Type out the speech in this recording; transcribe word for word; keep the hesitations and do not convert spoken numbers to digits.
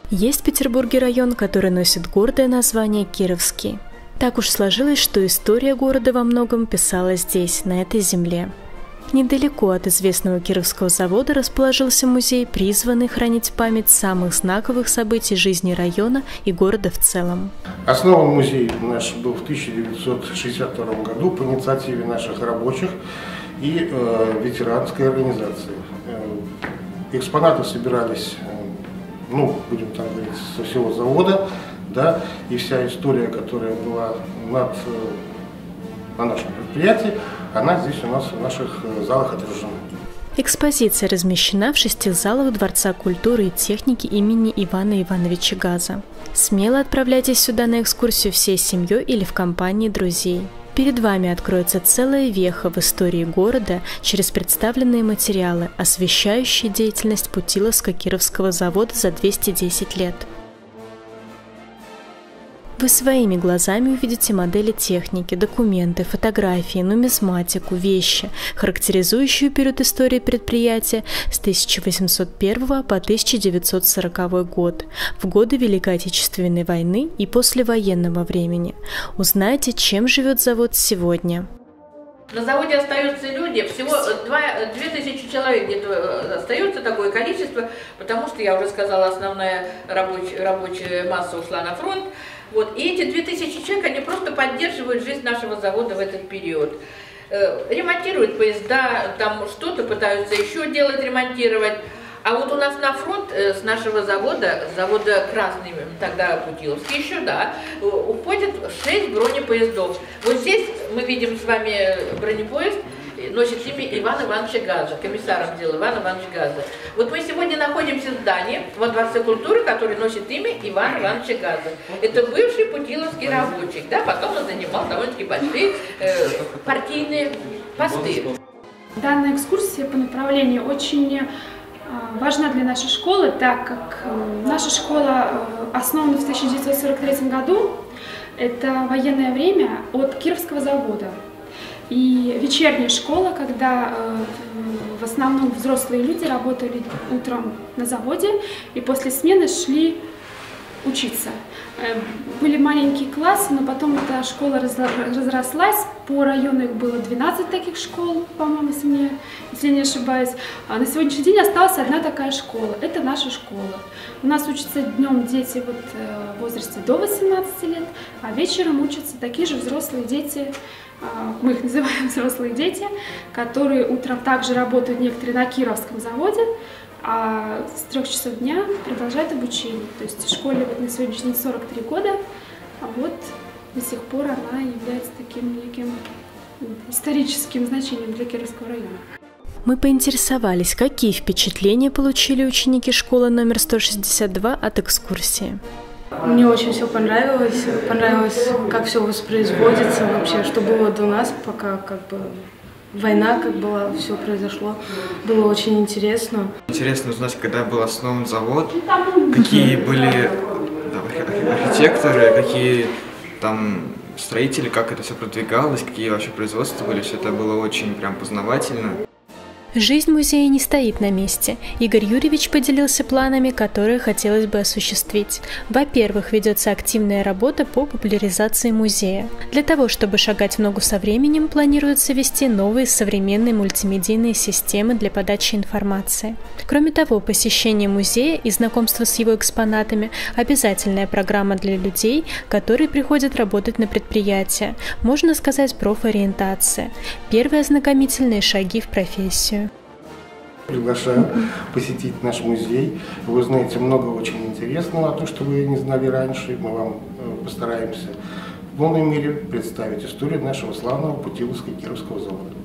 Есть в Петербурге район, который носит гордое название Кировский. Так уж сложилось, что история города во многом писалась здесь, на этой земле. Недалеко от известного Кировского завода расположился музей, призванный хранить память самых знаковых событий жизни района и города в целом. Основан музей наш был в тысяча девятьсот шестьдесят втором году по инициативе наших рабочих и э, ветеранской организации. Э, экспонаты собирались, э, ну, будем так говорить, со всего завода, да, и вся история, которая была над, э, на нашем предприятии, она здесь у нас в наших залах отражена. Экспозиция размещена в шести залах Дворца культуры и техники имени Ивана Ивановича Газа. Смело отправляйтесь сюда на экскурсию всей семьей или в компании друзей. Перед вами откроется целая веха в истории города через представленные материалы, освещающие деятельность Путиловско-Кировского завода за двести десять лет. Вы своими глазами увидите модели техники, документы, фотографии, нумизматику, вещи, характеризующие период истории предприятия с тысяча восемьсот первого по тысяча девятьсот сороковой год, в годы Великой Отечественной войны и послевоенного времени. Узнайте, чем живет завод сегодня. На заводе остаются люди, всего две тысячи человек где-то остается такое количество, потому что, я уже сказала, основная рабочая, рабочая масса ушла на фронт. Вот. И эти две тысячи человек, они просто поддерживают жизнь нашего завода в этот период. Ремонтируют поезда, там что-то пытаются еще делать, ремонтировать. А вот у нас на фронт с нашего завода, завода Красный, тогда Путиловский еще, да, уходит шесть бронепоездов. Вот здесь мы видим с вами бронепоезд, носит имя Ивана Ивановича Газа, комиссаром дела Ивана Ивановича Газа. Вот мы сегодня находимся в здании во Дворце культуры, который носит имя Ивана Ивановича Газа. Это бывший путиловский рабочий, да, потом он занимал довольно-таки большие э, партийные посты. Данная экскурсия по направлению очень важна для нашей школы, так как наша школа основана в тысяча девятьсот сорок третьем году. Это военное время от Кировского завода. И вечерняя школа, когда э, в основном взрослые люди работали утром на заводе и после смены шли учиться. Э, были маленькие классы, но потом эта школа разрослась. По району их было двенадцать таких школ, по-моему, если, мне, если я не ошибаюсь. А на сегодняшний день осталась одна такая школа. Это наша школа. У нас учатся днем дети вот, э, в возрасте до восемнадцати лет, а вечером учатся такие же взрослые дети. Мы их называем взрослые дети, которые утром также работают некоторые на Кировском заводе, а с трех часов дня продолжают обучение. То есть школе вот на сегодняшний день сорок три года, а вот до сих пор она является таким неким историческим значением для Кировского района. Мы поинтересовались, какие впечатления получили ученики школы номер сто шестьдесят два от экскурсии. Мне очень все понравилось, понравилось, как все воспроизводится вообще, что было до нас, пока как бы война как была, все произошло, было очень интересно. Интересно узнать, когда был основан завод, какие были да, архитекторы, какие там строители, как это все продвигалось, какие вообще производства были, все это было очень прям познавательно. Жизнь музея не стоит на месте. Игорь Юрьевич поделился планами, которые хотелось бы осуществить. Во-первых, ведется активная работа по популяризации музея. Для того, чтобы шагать в ногу со временем, планируется ввести новые современные мультимедийные системы для подачи информации. Кроме того, посещение музея и знакомство с его экспонатами – обязательная программа для людей, которые приходят работать на предприятие. Можно сказать, профориентация. Первые ознакомительные шаги в профессию. Приглашаю посетить наш музей. Вы узнаете много очень интересного, то, что вы не знали раньше. Мы вам постараемся в полной мере представить историю нашего славного Путиловско-Кировского завода.